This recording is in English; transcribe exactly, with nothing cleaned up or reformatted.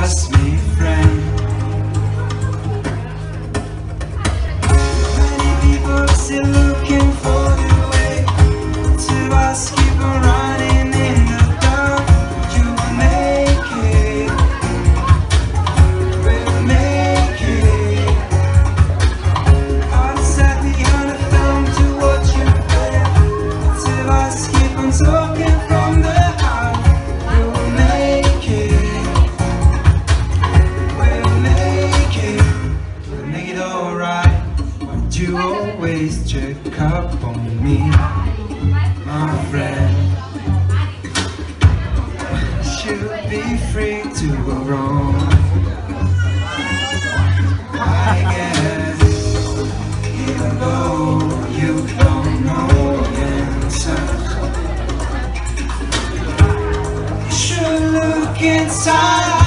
trust me, friend. Many people are still looking for the way to us, keep on running in the dark. You will make it, we'll make it. Hearts sat behind the film to watch you fail. To us, keep on talking from the heart. You will make it, we'll make it, we'll make it alright. But you always check up on me, my friend. Should be free to go wrong, I guess. Even though you don't know the answer, you should look inside.